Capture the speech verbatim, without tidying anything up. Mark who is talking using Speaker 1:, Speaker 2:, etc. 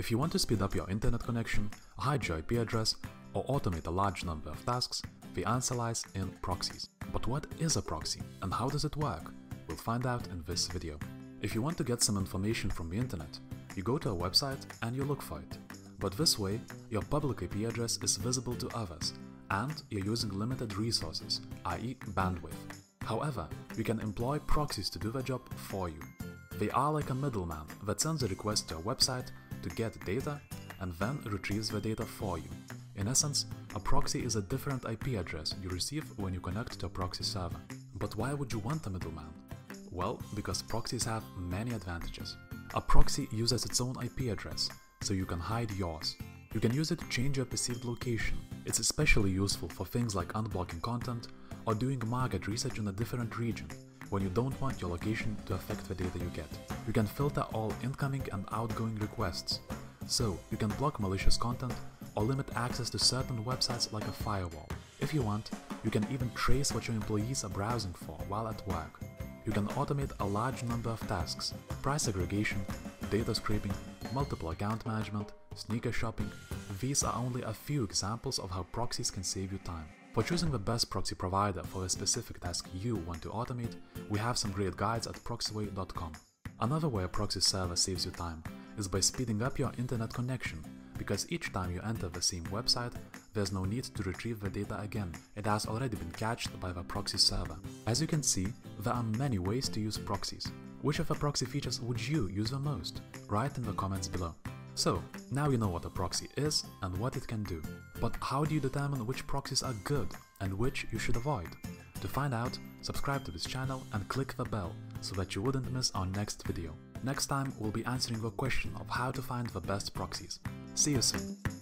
Speaker 1: If you want to speed up your internet connection, hide your I P address, or automate a large number of tasks, the answer lies in proxies. But what is a proxy and how does it work? We'll find out in this video. If you want to get some information from the internet, you go to a website and you look for it. But this way, your public I P address is visible to others, and you're using limited resources, that is bandwidth. However, you can employ proxies to do the job for you. They are like a middleman that sends a request to a website to get data and then retrieves the data for you. In essence, a proxy is a different I P address you receive when you connect to a proxy server. But why would you want a middleman? Well, because proxies have many advantages. A proxy uses its own I P address, so you can hide yours. You can use it to change your perceived location. It's especially useful for things like unblocking content or doing market research in a different region, when you don't want your location to affect the data you get. You can filter all incoming and outgoing requests, so you can block malicious content or limit access to certain websites like a firewall. If you want, you can even trace what your employees are browsing for while at work. You can automate a large number of tasks: price aggregation, data scraping, multiple account management, sneaker shopping. These are only a few examples of how proxies can save you time. For choosing the best proxy provider for a specific task you want to automate, we have some great guides at proxyway dot com. Another way a proxy server saves you time is by speeding up your internet connection, because each time you enter the same website, there's no need to retrieve the data again. It has already been cached by the proxy server. As you can see, there are many ways to use proxies. Which of the proxy features would you use the most? Write in the comments below. So, now you know what a proxy is and what it can do. But how do you determine which proxies are good and which you should avoid? To find out, subscribe to this channel and click the bell so that you wouldn't miss our next video. Next time, we'll be answering the question of how to find the best proxies. See you soon!